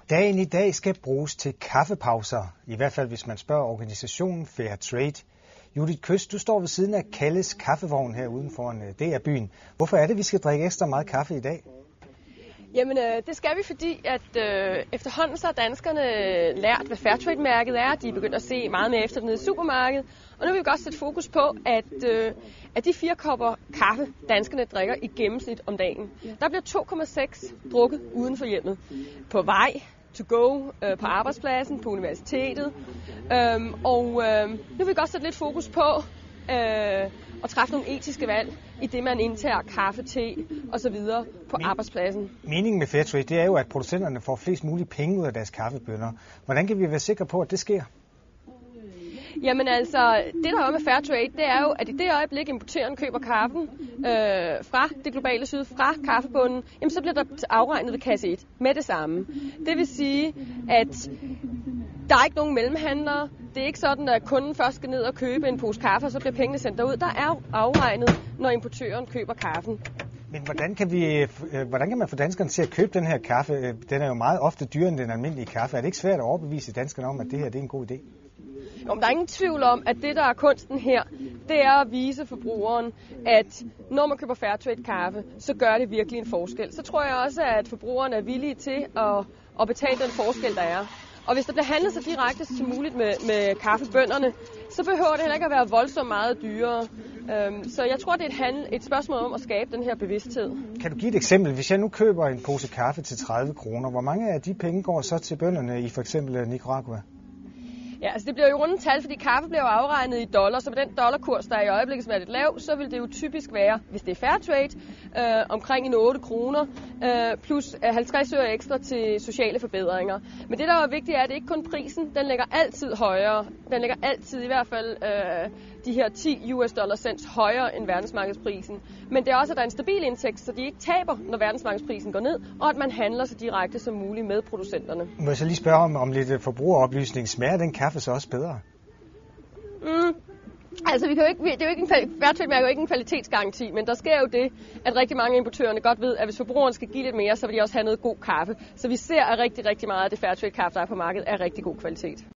Dagen i dag skal bruges til kaffepauser, i hvert fald hvis man spørger organisationen Fair Trade. Judith Køst, du står ved siden af Kalles kaffevogn her uden foran DR-byen. Hvorfor er det, vi skal drikke ekstra meget kaffe i dag? Jamen, det skal vi, fordi at efterhånden så har danskerne lært, hvad Fairtrade-mærket er. De er begyndt at se meget mere efter det nede i supermarkedet. Og nu vil vi godt sætte fokus på, at de 4 kopper kaffe, danskerne drikker i gennemsnit om dagen, der bliver 2,6 drukket uden for hjemmet. På vej, to go, på arbejdspladsen, på universitetet. Nu vil vi godt sætte lidt fokus på at træffe nogle etiske valg i det, man indtager kaffe, te osv. på arbejdspladsen. Meningen med Fairtrade, det er jo, at producenterne får flest mulige penge ud af deres kaffebønner. Hvordan kan vi være sikre på, at det sker? Jamen altså, det der er med Fairtrade, det er jo, at i det øjeblik, importøren køber kaffen fra det globale syd, fra kaffebunden, jamen så bliver der afregnet ved kasse 1 med det samme. Det vil sige, at der er ikke nogen mellemhandlere. Det er ikke sådan, at kunden først skal ned og købe en pose kaffe, og så bliver pengene sendt derud. Der er afregnet, når importøren køber kaffen. Men hvordan kan man få danskerne til at købe den her kaffe? Den er jo meget ofte dyrere end den almindelige kaffe. Er det ikke svært at overbevise danskerne om, at det her det er en god idé? Jo, der er ingen tvivl om, at det, der er kunsten her, det er at vise forbrugeren, at når man køber Fairtrade-kaffe, så gør det virkelig en forskel. Så tror jeg også, at forbrugeren er villige til at betale den forskel, der er. Og hvis der bliver handlet så direkte som muligt med kaffebønderne, så behøver det heller ikke at være voldsomt meget dyrere. Så jeg tror, det er et spørgsmål om at skabe den her bevidsthed. Kan du give et eksempel? Hvis jeg nu køber en pose kaffe til 30 kroner, hvor mange af de penge går så til bønderne i for eksempel Nicaragua? Ja, altså det bliver jo runde tal, fordi kaffe bliver jo afregnet i dollar, så med den dollarkurs, der er i øjeblikket, som er lidt lav, så vil det jo typisk være, hvis det er Fairtrade, omkring 8 kroner, plus 50 øre ekstra til sociale forbedringer. Men det, der er vigtigt, er, at det ikke kun prisen, den ligger altid højere. Den ligger altid i hvert fald de her 10 US-dollar-cents højere end verdensmarkedsprisen. Men det er også, at der er en stabil indtægt, så de ikke taber, når verdensmarkedsprisen går ned, og at man handler så direkte som muligt med producenterne. Må jeg så lige spørge om lidt forbrugeroplysning. Smager den kaffe så også bedre? Altså, Fairtrade er jo ikke en kvalitetsgaranti, men der sker jo det, at rigtig mange importørerne godt ved, at hvis forbrugeren skal give lidt mere, så vil de også have noget god kaffe. Så vi ser, at rigtig meget af det Fairtrade-kaffe, der er på markedet, er rigtig god kvalitet.